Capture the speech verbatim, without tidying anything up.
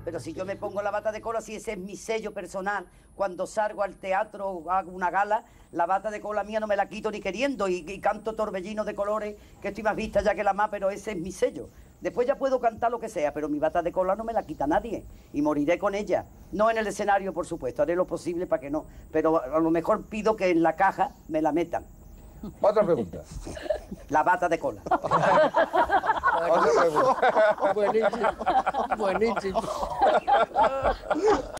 pero si yo me pongo la bata de cola, si ese es mi sello personal, cuando salgo al teatro o hago una gala, la bata de cola mía no me la quito ni queriendo y, y canto torbellino de colores, que estoy más vista ya que la más, pero ese es mi sello. Después ya puedo cantar lo que sea, pero mi bata de cola no me la quita nadie y moriré con ella. No en el escenario, por supuesto, haré lo posible para que no, pero a lo mejor pido que en la caja me la metan. Otra pregunta. La bata de cola. Otra pregunta. Buenísimo, buenísimo.